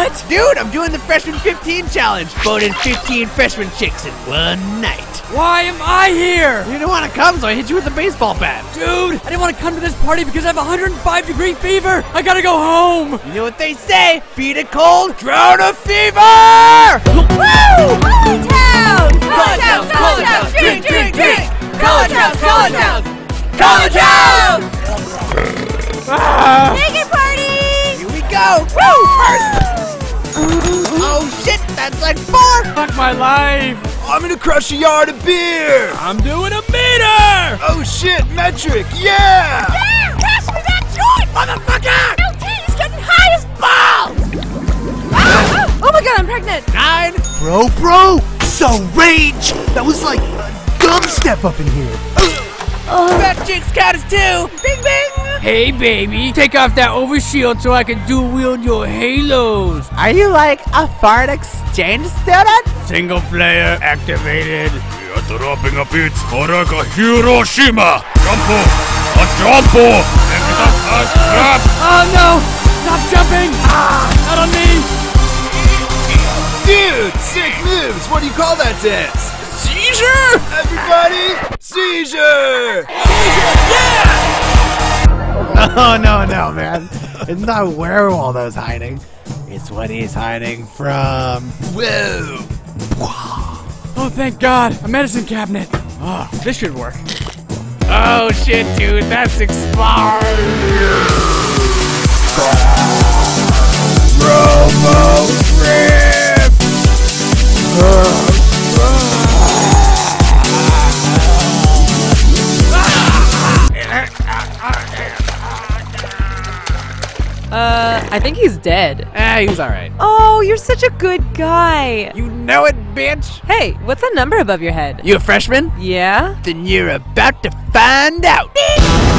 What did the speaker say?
What? Dude, I'm doing the Freshman 15 challenge. Boning 15 freshman chicks in one night. Why am I here? You didn't want to come, so I hit you with a baseball bat. Dude, I didn't want to come to this party because I have 105-degree fever. I gotta go home. You know what they say? Feed a cold, drown a fever! Woo! College House! College House! College House! Drink, drink, drink! College House! College House! College House! Make it party! Here we go! Woo! Oh shit, that's like 4! Fuck my life. I'm gonna crush a yard of beer! I'm doing a meter. Oh shit, metric, yeah! Yeah! Pass me that joint! Motherfucker! LT is getting high as balls! Oh my god, I'm pregnant! 9! Bro, so rage! That was like dubstep up in here. Fat chicks count as 2! Bing bing! Hey, baby, take off that overshield so I can dual wield your halos. Are you like a foreign exchange student? Single player activated. We are dropping a bit for Hiroshima. Jumpo, a jumpo, and the first grab. Oh no! Stop jumping! Not on me! Dude, sick moves! What do you call that dance? Seizure! Everybody, seizure! Oh, no, man. It's not where Waldo's hiding. It's what he's hiding from. Whoa! Oh, thank God! A medicine cabinet. Oh, this should work. Oh, shit, dude. That's expired. Robo Rip! I think he's dead. He's alright. Oh, you're such a good guy. You know it, bitch. Hey, what's that number above your head? You a freshman? Yeah? Then you're about to find out.